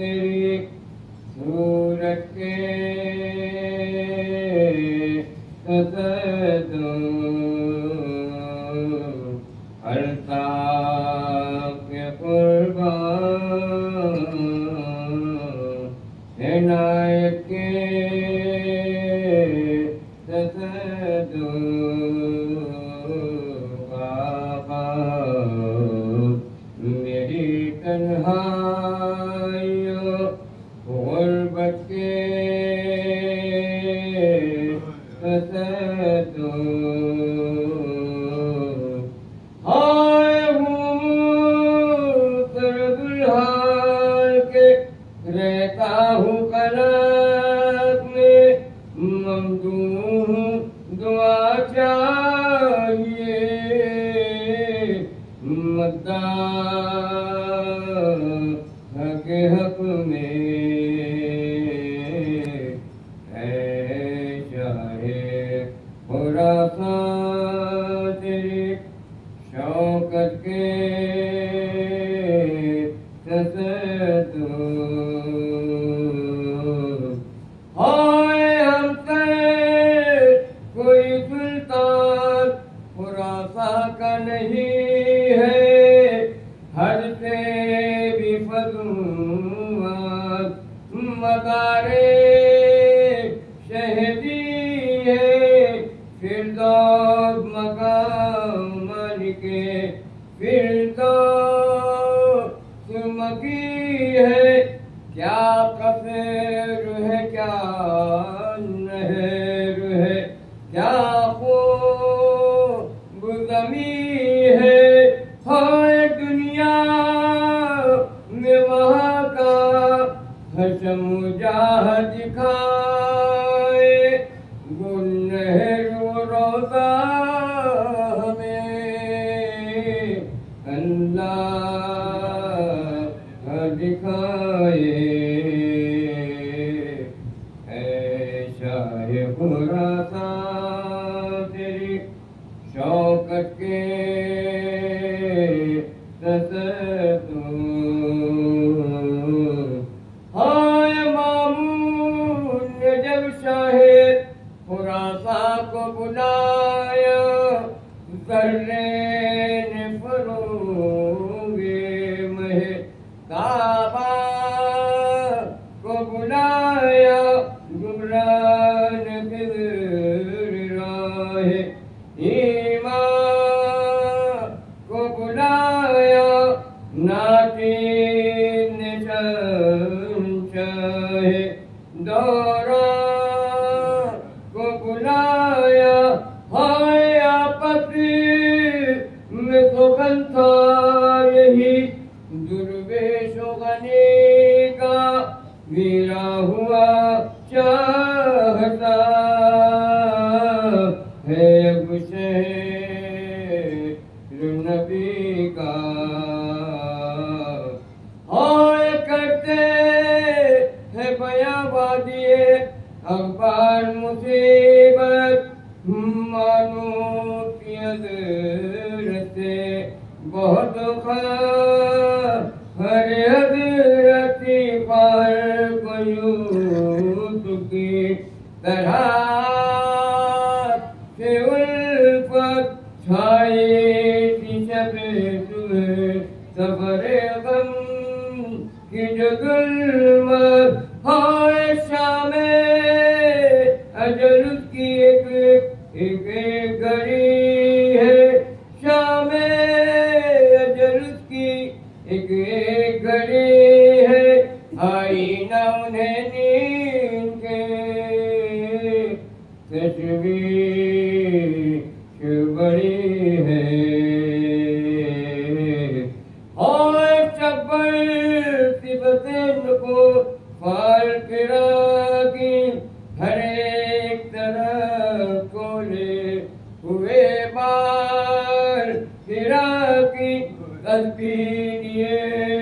तेरी सूरत के तसदो अल्ताफ कुर्बान इनायत के तसदो बाबा मेरी तन्हाइयों गुर्बत के तसदो हाय हूँ सरबुलहाल के रहता हूँ कलाक में ममदूह दुआ चाहिए मद्दाह के हक में है चाहे खुरासान तेरी शौकत के तसदो हाय हमसे कोई सुल्तान खुरासा का नहीं है हद से भी फज़ूल मदारे शहदी है फिरदौस मकाम के फिरदौस मकी है क्या कफेर है क्या नहर है क्या खूब ज़मी है हाय दुनिया में वहाँ का हशम जाह दिखाए गुनहरो रोज़ा हमें अल्लाह दिखाए शाहे खुरासान तेरी शौकत के तसदो हाय मामून ने जब शाहे खुरासान को बुलाया जर्रे ने फरोगे महे काबा को बुलाया गुमरान फिर राहे ईमान को बुलाया नाटिन चाहे दौरा को बुलाया हाय आपस में सुखन था यही दुर्वेशो गने का मेरा हुआ चाहता है शहर नबी का हाय करते है बयां वादिए अखबार मुसीबत मानो की हज़रते बहुत हर हज़रती पर यूसुफ की तरह से उल्फत छाई थी शब सफर गम की जो ज़ुल्मत हाय शामे अजल की एक घड़ी है शामे अजल की एक घड़ी है आई ना उन्हें नींद के तशवीश बड़ी है और चब्बल सिबतन को फाल फिरा की हर एक तरफ कोले हुए बाल फिरा की तस्वीर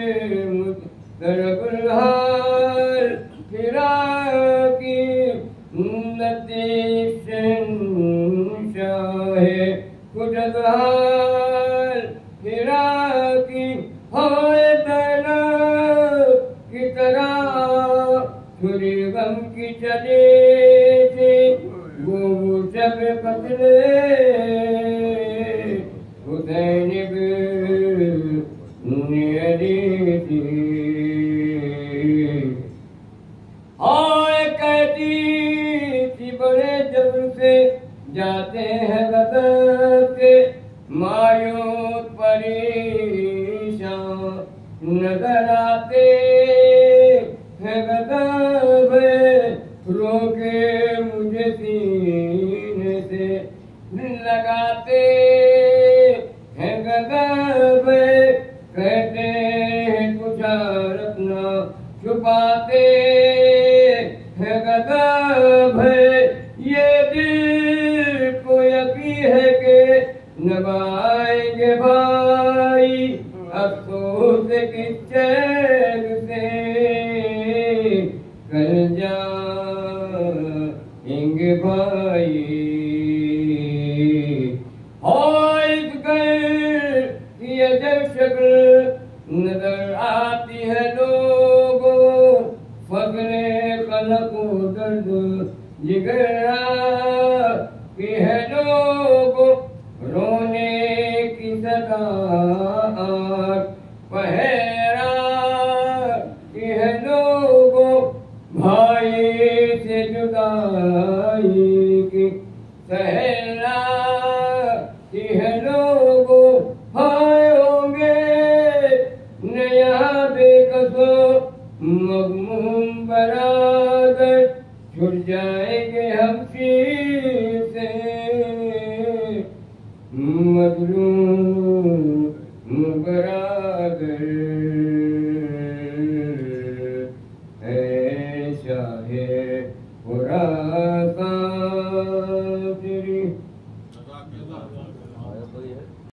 दरबुलहाल फिरा की नतीशन शाहे कुदहाल फिरा की हाय तना की तरह छुरी गम की चले थे वो सब कतले हुसैन थी। हाय कहती थी बड़े जबर से जाते हैं गदर के मायूस परेशान नजर आते हैं गदर रोके मुझे सीने से लगाते हैं गदर कहते हैं कुछ रखना छुपाते हैं गदर ये दिल को यकीन है कि नभाएंगे भाई अफसोस किस चैन से कल जाएंगे भाई। हाइस गए ये जब शक्ल नजर आती है लोगों फगने कलक दर्द जिगरा की है लोगों रोने की सदा पहरा की है लोगों भाई से जुदाई की सहरा की है लोगों हाय होंगे नया बेकसो मगमूम बराबर छुट जाएंगे हम से मजलूम बराबर है शाहे खुरासान तेरी।